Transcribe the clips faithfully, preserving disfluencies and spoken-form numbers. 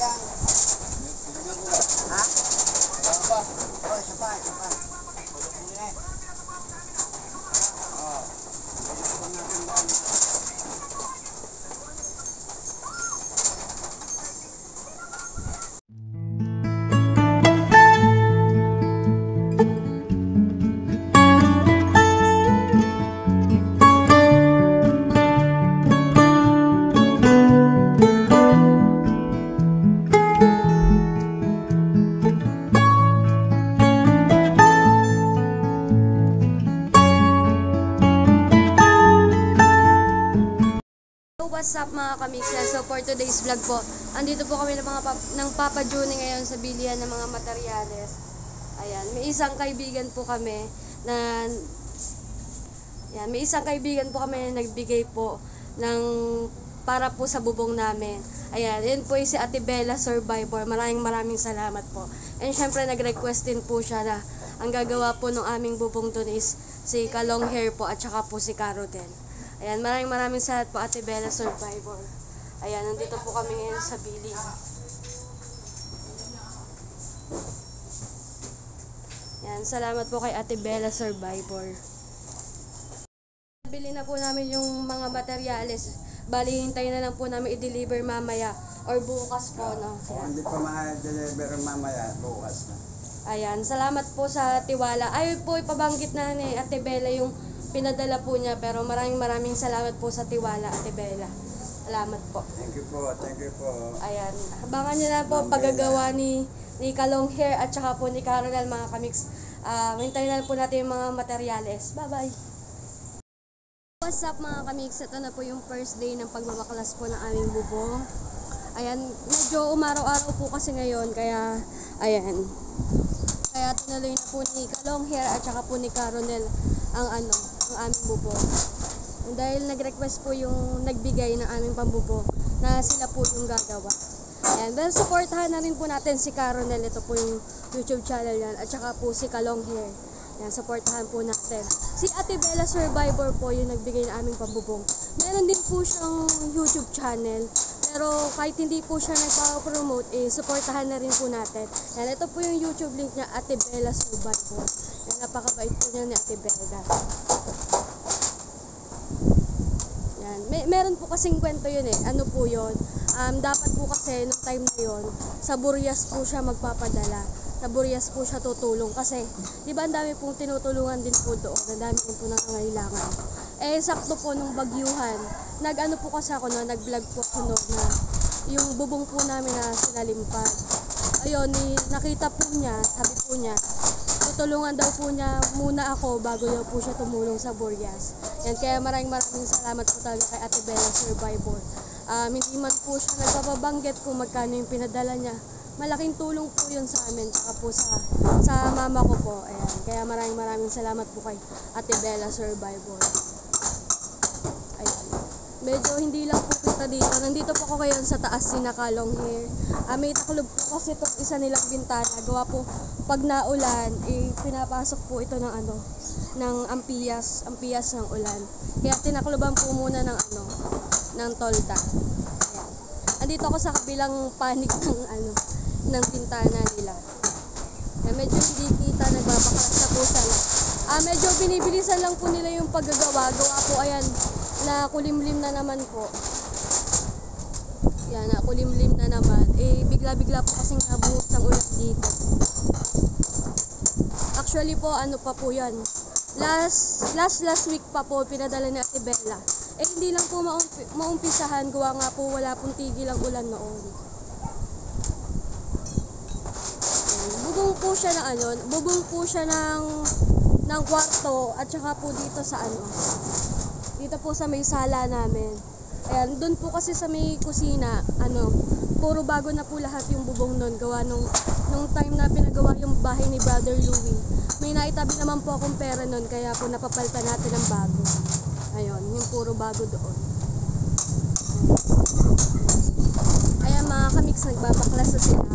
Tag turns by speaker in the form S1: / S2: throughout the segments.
S1: yan. Ha? Wala pa. Oh, isa pa, isa pa. Oh.
S2: What's up mga kamixya? So for today's vlog po, andito po kami ng mga pap ng Papa Juni ngayon sa bilihan ng mga materyales. Ayan, may isang kaibigan po kami na Ayan, may isang kaibigan po kami na nagbigay po ng para po sa bubong namin. Ayan, yun po yung si Ate Bella Survivor. Maraming maraming salamat po. And syempre nag-request din po siya na ang gagawa po ng aming bubong dun is si Kalong Hair po at saka po si Caroten. Ayan, maraming maraming salamat po Ate Bella Survivor. Ayan, nandito po kami ngayon sa Bili. Ayan, salamat po kay Ate Bella Survivor. Bili na po namin yung mga materyales. Bali, hintayin na lang po namin i-deliver mamaya or bukas po, no?
S1: Kung hindi pa ma-deliver mamaya, bukas na.
S2: Ayan, salamat po sa tiwala. Ay po, ipabanggit na ni Ate Bella yung pinadala po niya, pero maraming maraming salamat po sa tiwala, Ate Bella. Salamat po.
S1: Thank you po, thank you po.
S2: Ayan, abangan niyo na po paggagawa ni, ni Kalong Hair at saka po ni Caroline, mga kamix. Uh, hintayin na po natin yung mga materyales. Bye-bye! What's up mga kamix? Ito na po yung first day ng pagbabaklas po ng aming bubong. Ayan, medyo umaraw-araw po kasi ngayon, kaya, ayan. Kaya tinuloy na po ni Kalong Hair at saka po ni Caroline ang ano, ang aming bubong. Dahil nag-request po yung nagbigay ng aming pambubong na sila po yung gagawa. Ayan, dahil supportahan na rin po natin si Caroline. Ito po yung YouTube channel yan. At saka po si Kalong Hair. Ayan, supportahan po natin. Si Ate Bella Survivor po yung nagbigay ng aming pambubong. Meron din po siyang YouTube channel. Pero kahit hindi po siya nagpa-promote, eh, supportahan na rin po natin. Ayan, ito po yung YouTube link niya, Ate Bella Survivor. Ayan, napakabait po niya ni Ate Bella. Ayan, may, meron po kasing kwento yun eh. Ano po yun? Um, dapat po kasi nung time na yun, sa Burias po siya magpapadala. Sa Burias po siya tutulong. Kasi, di ba ang dami pong tinutulungan din po doon. Ang dami po nangangailangan. Eh, sakto po nung bagyuhan, nag-ano po kasi ako no, nag-vlog po ako no, na yung bubong po namin na sinalimpad. Ayun, ni, nakita po niya, sabi po niya, tutulungan daw po niya muna ako bago daw po siya tumulong sa Burias. Yan, kaya maraming maraming salamat po talaga kay Ate Bella Survivor. Um, hindi man po siya nagpapabanggit kung magkano yung pinadala niya. Malaking tulong po yun sa amin, tsaka po sa, sa mama ko po. Ayan, kaya maraming maraming salamat po kay Ate Bella Survivor. Ayan. Medyo hindi lang po kita dito. Nandito po ako ngayon sa taas ni Kalong Hair. Ah, may taklob po kasi itong isa nilang bintana. Gawa po pag naulan, eh, pinapasok po ito ng ano, ng ampiyas, ampiyas ng ulan. Kaya tinakloban po muna ng ano, ng tolda. Ayan. Andito ako sa kabilang panig ng ano, ng bintana nila. Kaya medyo hindi kita, nagbabaklas na po sila. Ah, medyo binibilisan lang po nila yung paggagawa. Gawa po ayan, na kulimlim na naman po. Yan, na kulimlim na naman. Eh, bigla-bigla po kasing nabuhos ng ulan dito. Actually po, ano pa po yan. Last, last, last week pa po, pinadala ni Ate Bella. Eh, hindi lang po maumpi, maumpisahan. Gawa nga po, wala pong tigil ang ulan noon. Yan, bubong po siya ng ano, bubong po siya ng, ng kwarto at saka po dito sa ano. Dito po sa may sala namin. Ayan, doon po kasi sa may kusina, ano, puro bago na po lahat yung bubong doon. Gawa nung, nung time na pinagawa yung bahay ni Brother Louie. May naitabi naman po akong pera noon, kaya po napapalitan natin ng bago. Ayun, yung puro bago doon. Ayan mga kamix, nagbabaklas na sila.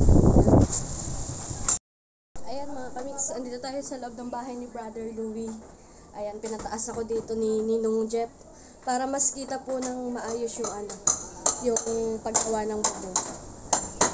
S2: Ayan mga kamix, andito tayo sa loob ng bahay ni Brother Louie. Ayan, pinataas ako dito ni Ninong Jeff para mas kita po ng maayos yung ano, yung paggawa ng bubong.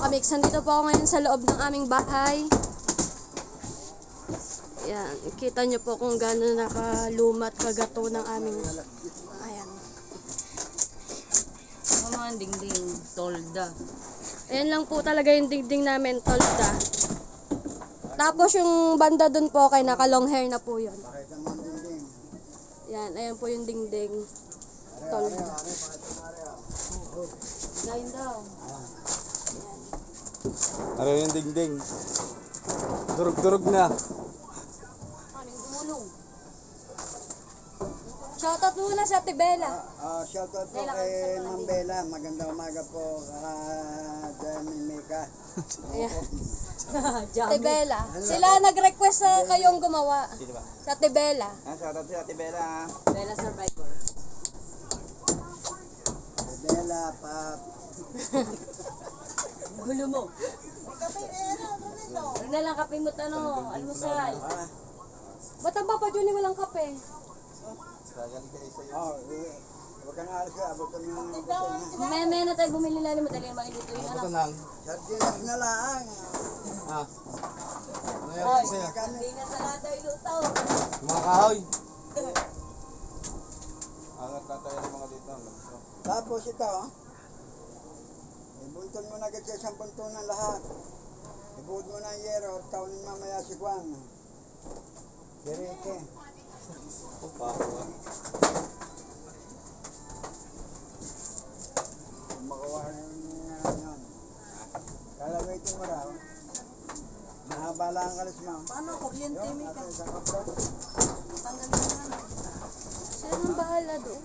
S2: kamix, nandito po ako ngayon sa loob ng aming bahay. Ayan, kita nyo po kung gano'n nakalumat kagato ng aming, ayan.
S3: Ano mga dingding, tolda.
S2: Ayan lang po talaga yung dingding namin, tolda. Tapos yung banda dun po kay naka long hair na po yun.
S1: Pakita mo ang dingding.
S2: Ayan, ayan po yung dingding, tolda.
S3: Gayon daw.
S1: Ano yung dingding? Durog-durog na.
S3: Ano yung gumulong?
S2: Shoutout muna sa Ate Bella.
S1: Ah, shoutout po
S3: Bella,
S1: kay
S3: kamusta
S1: Ma'am
S3: pala,
S1: Bella. Magandang umaga po. Kaka-Jeremy Mika.
S2: Ayan.
S3: Jami.
S2: Ate Bella. Sila nag-request na kayong gumawa.
S1: Sino ba?
S2: Sa Ate Bella.
S1: Ah, shoutout si Ate Bella.
S3: Bella Survivor.
S1: Ate Bella, pap.
S3: Gulo mo. Ano na lang kape mo tanong, almusal.
S1: Ah,
S2: Ba't ang Papa Johnny walang kape?
S1: oh, eh, huwag ka na alas ka. Abot kami ng butol na.
S3: Mamaya-maya na tayo bumili lalim, madali ang makiluto yung anak.
S1: lang. Sardinas na lang. Ah. Ano yan?
S3: Hoy,
S1: Kasi,
S3: hindi na salada yung luto.
S1: mga kahoy. Angat na tayo ng mga dito. Tapos ito, oh. Ibuntun mo na agad sa isang buntunan lahat. Ibuod mo na ang yero at kaunin mamaya si Juan. Direte. Makuha na yun. Kalawaitin mo raw. Mahaba lang ang kalis mo.
S3: Paano? Kuryente,
S1: Yun,
S3: Mika.
S1: atin isang kapro.
S3: Tanggal na yan.
S2: Sila nang bahala doon.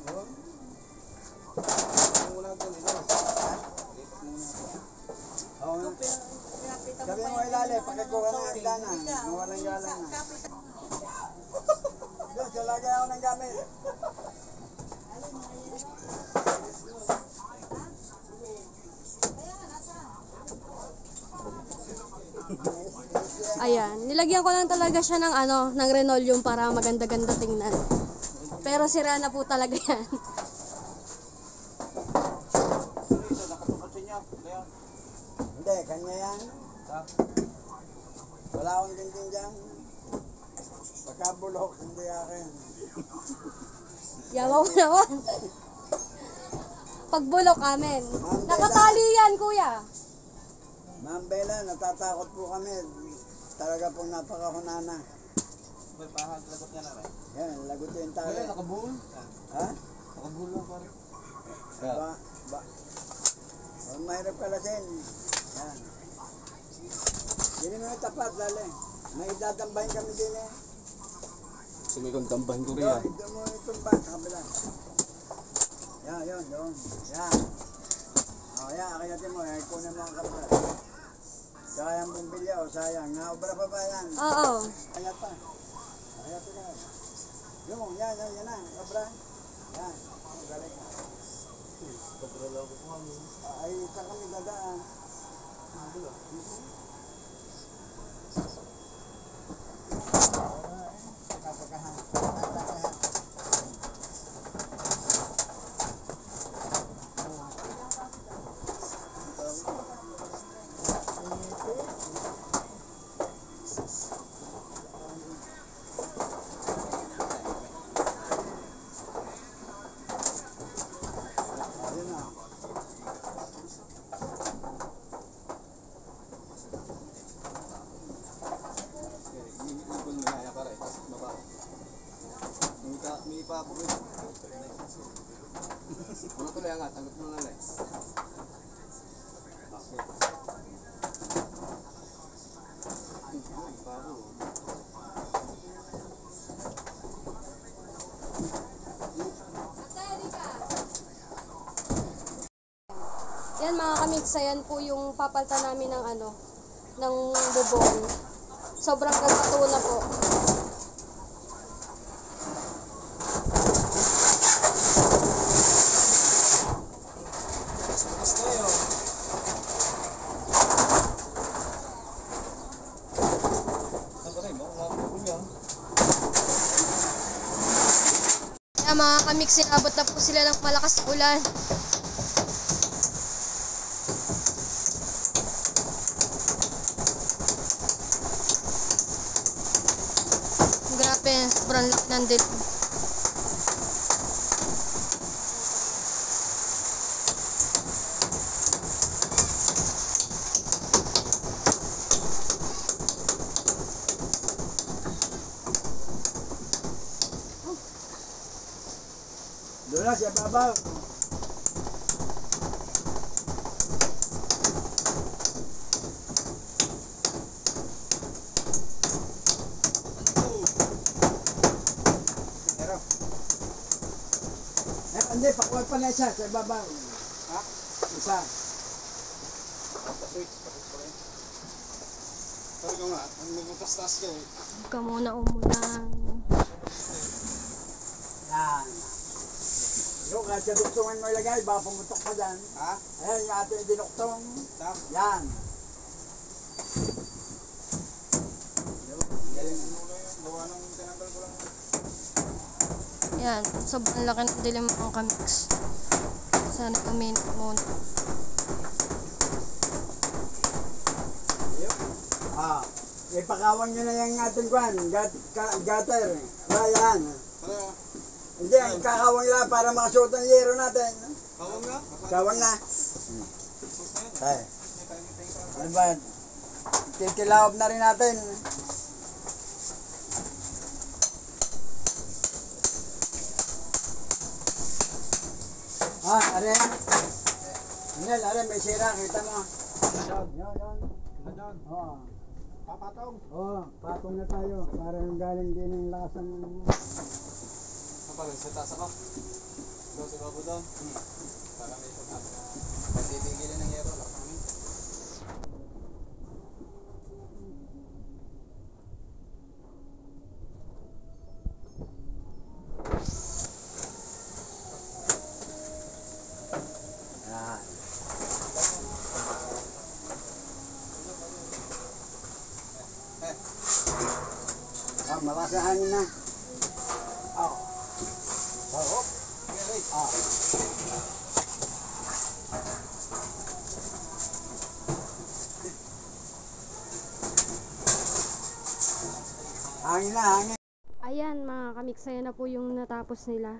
S1: Oo nga. Sabi mo ilalim, pagkakuha ng hagdanan, mawalang galang na. Diyos, lalagay ako ng gamit.
S2: Ayan, nilagyan ko lang talaga siya ng ano, ng linoleum para maganda-ganda tingnan. Pero sira na po talaga yan.
S1: Hindi, kanya yan. Wala akong dingding dyan. Pagkabulok, hindi akin.
S2: Yawa mo naman. Pagbulok amin. Nakatali yan, kuya.
S1: Ma'am Bella, natatakot po kami. Talaga pong napakahunana.
S4: May pahag lagot niya na rin.
S1: Yan, lagot yung tali.
S4: Wala, nakabuhol.
S1: Ha?
S4: Nakabuhol lang pare.
S1: Ba, ba. Oh, mahirap kalasin. Yan. Hindi mo yung tapat, lali. May dadambahin kami din eh.
S4: Sumikong tambahin ko
S1: Doon, doon mo itumba sa kabila. Yan, yun, doon. Yan. O, yan, akiyatin mo. Yan, kunin mo ang kapal. Saka yung bumbilya, o sayang. Naobra pa ba yan?
S2: Oo.
S1: Ayat pa. Ayat pa yan. Yung, yan, yan, yan na. Obra. Yan. Ang galing. Ay, saan kami dadaan? Ayun na.
S4: May pa ako rin. Ano tuloy angat? Angat mo na lang.
S2: Yan mga kamix, ayan po yung papalta namin ng ano, ng bubong. Sobrang gagato na po. Yan mga kamix, sinabot na po sila ng malakas na ulan. ng dilim.
S1: Doon na siya babaw. Pero, eh, hindi, pakuha pa na isa sa babaw. Ha? Isa.
S4: Tapos, tapos pa rin. Sabi ko nga, ang magmutas-tas ka eh.
S2: Huwag ka muna umulang.
S1: Yan. Yung kahit kaduktungan mo ilagay, baka pumutok pa dyan.
S4: Ha?
S1: Ayan, yung ating dinuktong.
S4: Tap.
S1: Yan.
S4: Galing ano na yun. Gawa ng tinanggal ko lang.
S2: Yan, sobrang laki ng dilim ang kamix. Sana uminit muna.
S1: Ah, ipakawang nyo na yung ating kwan, gat, ka, gutter. Ayan.
S4: Ano yun?
S1: Hindi, ang kakawang lang para makasuot ang yero natin.
S4: Kawang nga?
S1: Kawang na. Ay. Ano ba? Kikilaob na rin natin. Ah, are. Nel, are, may sira, kita mo. Yon, yon.
S4: Ano?
S1: Oo.
S4: Papatong.
S1: Oo, patong na tayo. Parang galing din yung lakas ng...
S4: Ano pa rin? Sa taas ako? Doon sa babo doon? Hmm. Para may ito. Pagtitigilin ng hero. Lakas namin.
S1: Yan. Ah, malakas na hangin na. Ah. Oh. Ah. Hangin na, hangin.
S2: Ayan mga kamiksaya na po yung natapos nila.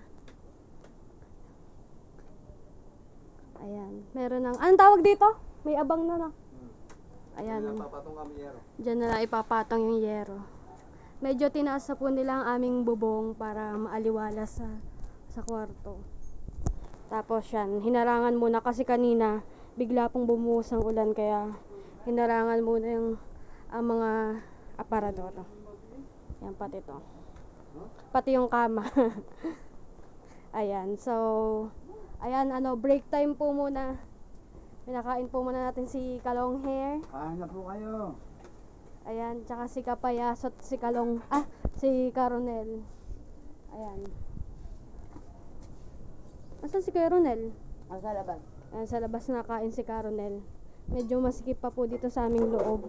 S2: Ayan, meron ng... Anong tawag dito? May abang na na. Ayan,
S4: Napapatong kami hero.
S2: dyan na lang ipapatong yung yero. Medyo tinaas na po nila ang aming bubong para maaliwala sa, sa kwarto. Tapos yan, hinarangan muna kasi kanina bigla pong bumuhos ang ulan kaya hinarangan muna yung ang mga aparador. Yan pati to. Pati yung kama. Ayan, so ayan, ano, break time po muna. Pinakain po muna natin si Kalong Hair.
S1: Kain na po kayo.
S2: Ayan, tsaka si Kapayasot, si Kalong, ah, si Caronel. Ayan. Asan si Caronel?
S3: Ang sa labas.
S2: Ayan, sa labas na kain si Caronel. Medyo masikip pa po dito sa aming loob.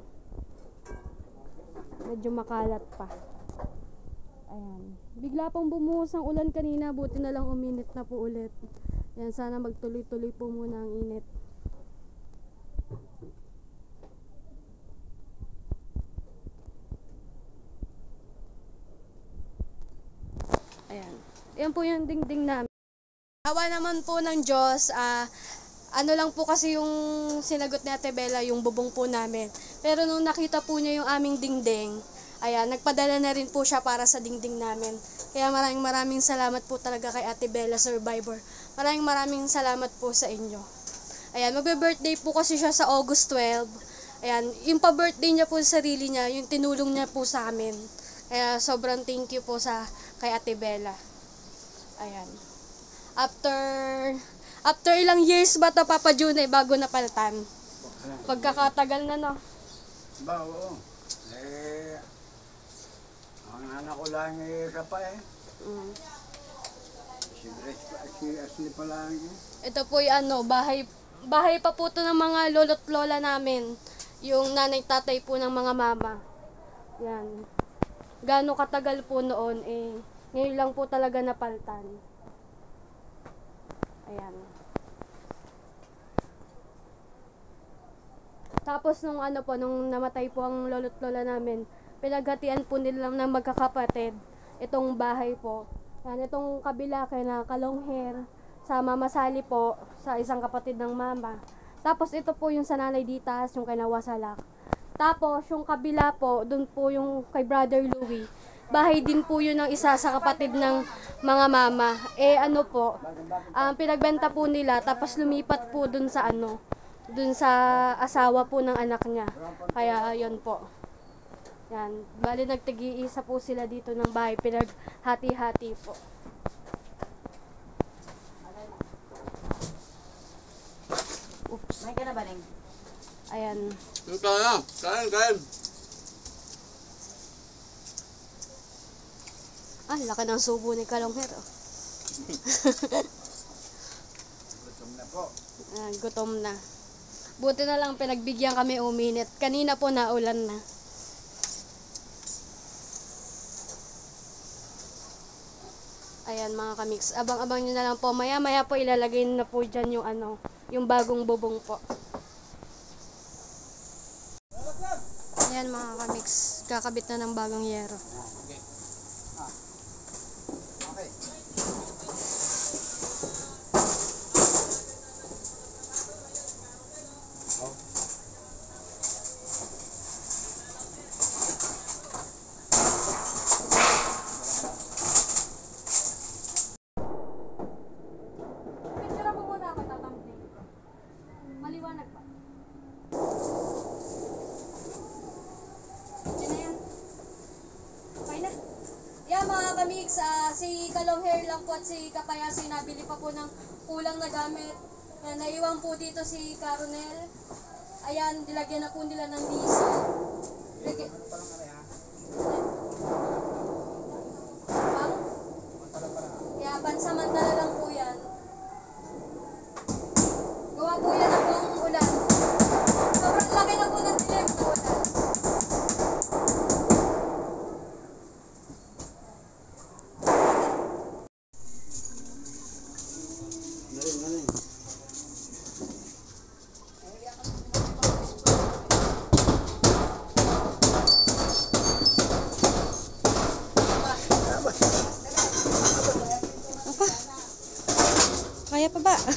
S2: Medyo makalat pa. Ayan. Bigla pong bumuhos ang ulan kanina, buti na lang uminit na po ulit. Ayan, sana magtuloy-tuloy po muna ang init. Ayan. Ayan po yung dingding namin. Awa naman po ng Diyos, ah, ano lang po kasi yung sinagot ni Ate Bella, yung bubong po namin. Pero nung nakita po niya yung aming dingding, ayan, nagpadala na rin po siya para sa dingding namin. Kaya maraming maraming salamat po talaga kay Ate Bella Survivor. Maraming maraming salamat po sa inyo. Ayan, magbe-birthday po kasi siya sa August twelve. Ayan, yung pa-birthday niya po sa sarili niya, yung tinulong niya po sa amin. Kaya sobrang thank you po sa kay Ate Bella. Ayan. After after ilang years ba ito, Papa June, eh, bago napalitan? Pagkakatagal na, no?
S1: Ba, oo. Eh, ang anak ko lang eh, isa pa eh.
S2: Mm.
S1: Si Grace pa, si Ashley pa lang eh.
S2: Ito po yung ano, bahay, bahay pa po ito ng mga lolo't lola namin. Yung nanay tatay po ng mga mama. Yan. Gaano katagal po noon, eh, ngayon lang po talaga napalitan. Ayan. Tapos nung ano po, nung namatay po ang lolo't lola namin, pinaghatian po nila ng magkakapatid itong bahay po. Yan, itong kabila kay na Kalong Hair sa Mama Sally po, sa isang kapatid ng mama. Tapos ito po yung sa Nanay Ditas, yung kay Nawasalak. Tapos yung kabila po, dun po yung kay Brother Louie. Bahay din po yun ng isa sa kapatid ng mga mama. Eh ano po, um, pinagbenta po nila tapos lumipat po dun sa ano, dun sa asawa po ng anak niya. Kaya yun po. Yan, bali nagtigi-isa po sila dito ng bahay, pinaghati-hati po. Oops.
S3: May ka na ba, Neng?
S2: Ayan.
S4: Kaya, kain, kain.
S2: Ah, laki ng subo ni Kalong Hair. Oh.
S1: Gutom na po.
S2: Ayan, gutom na. Buti na lang pinagbigyan kami uminit. Kanina po naulan na. Ayan mga kamix. Abang-abang nyo na lang po. Maya-maya po ilalagay na po dyan yung ano, yung bagong bubong po. Ayan mga kamix. Kakabit na ng bagong yero.
S4: Okay.
S1: Okay.
S2: Picture mo muna ako, tatambling. Maliwanag pa. Yun na yan. Okay na. Yeah mga kamix, ah, si Kalong Hair lang po at si Kapayasi nabili pa po ng kulang na gamit. Yan, naiwan po dito si Caronel. Ayan, dilagyan na po nila ng diesel. Lagi- Pang? Kaya pansamantala lang po yan. Gawa po yan ng buong ulan. Sobrang laki na po ng dilim na ulan.
S1: Galing, galing.
S2: Kaya pa ba?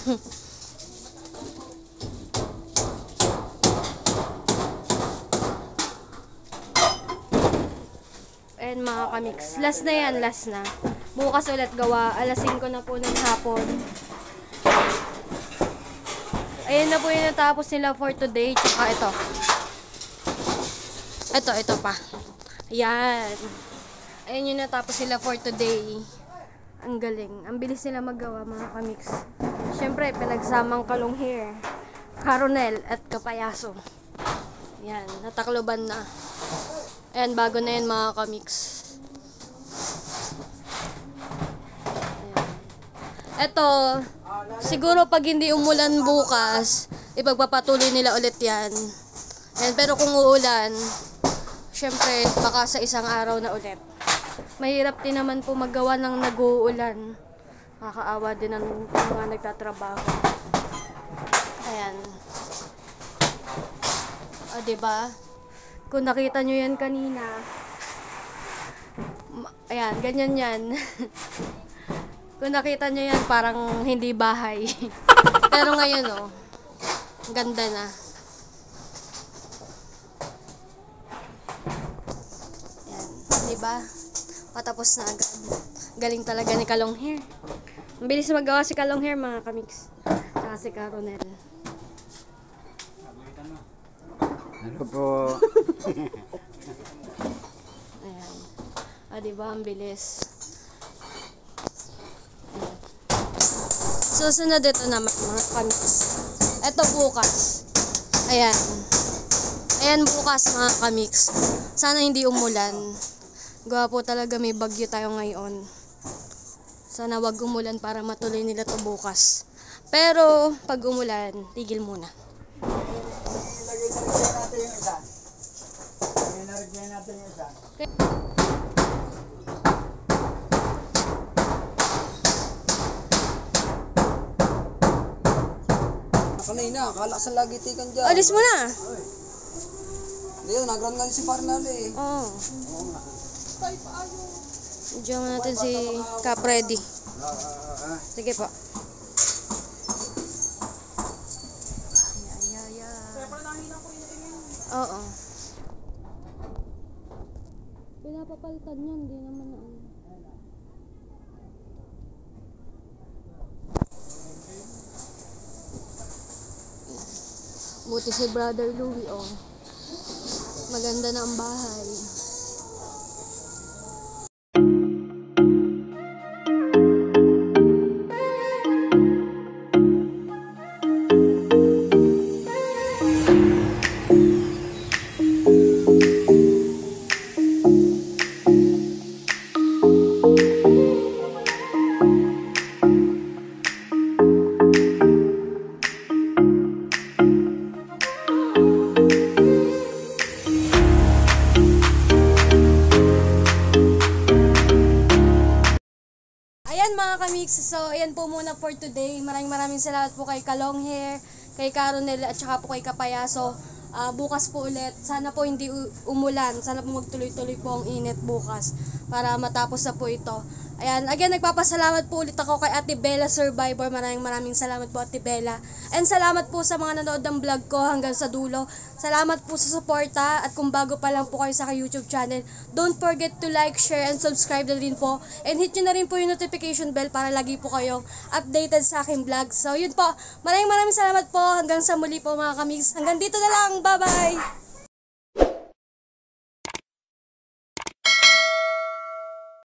S2: Ayan mga kamix. Last na yan, last na. Bukas ulit gawa. Alas singko na po ng hapon. Ayan na po yung natapos nila for today. Tsaka ito. Ito, ito pa. Ayan. Ayan yung natapos nila for today. Ang galing. Ang bilis nila maggawa mga kamix. Siyempre, pinagsamang Kalong Hair, Caronel at Kapayaso. Yan, natakloban na. Ayan, bago na yan mga kamix. Ayan. Eto, siguro pag hindi umulan bukas, ipagpapatuloy nila ulit yan. Ayan, pero kung uulan, siyempre, baka sa isang araw na ulit. Mahirap din naman po maggawa ng nag-uulan. Nakakaawa din ang mga nagtatrabaho. Ayan. O, diba? Kung nakita nyo yan kanina, ayan, ganyan yan. Kung nakita nyo yan, parang hindi bahay. Pero ngayon, oh, ganda na. Ayan, diba? Patapos na agad. Galing talaga ni Kalong Hair. Ang bilis magawa si Kalong Hair mga kamix. Saka si Caronel.
S1: Ano po?
S2: Ayan. Ah, diba? Ang bilis. Ayan. Susunod ito naman mga kamix. Ito bukas. Ayan. Ayan bukas mga kamix. Sana hindi umulan. Gawa po talaga may bagyo tayo ngayon. Sana wag umulan para matuloy nila to bukas. Pero pag umulan, tigil muna.
S1: Ilagay na rin natin yung isa. Ilagay na rin natin yung isa.
S5: Kanina, akala sa lagi tikan dyan.
S2: Alis mo na.
S5: Hindi yun, nagrang nga si Parnal eh.
S2: Oo. Diyan natin si Capredi.
S1: Ah, ah, ah, ah.
S2: Sige po. Yeah, yeah, yeah. Oo. Pinapapalitan yan, hindi naman na ano. Buti si Brother Louie, oh. Maganda na ang bahay. Ayan mga kamix, so ayan po muna for today. Maraming maraming salamat po kay Kalong Hair, kay Caronel at saka po kay Kapayaso. Uh, bukas po ulit, sana po hindi umulan, sana po magtuloy-tuloy po ang init bukas para matapos na po ito. Ayan, again, nagpapasalamat po ulit ako kay Ate Bella Survivor. Maraming maraming salamat po Ate Bella. And salamat po sa mga nanood ng vlog ko hanggang sa dulo. Salamat po sa suporta at kung bago pa lang po kayo sa YouTube channel, don't forget to like, share, and subscribe na rin po. And hit nyo na rin po yung notification bell para lagi po kayong updated sa aking vlog. So yun po, maraming maraming salamat po hanggang sa muli po mga kamix. Hanggang dito na lang, bye bye!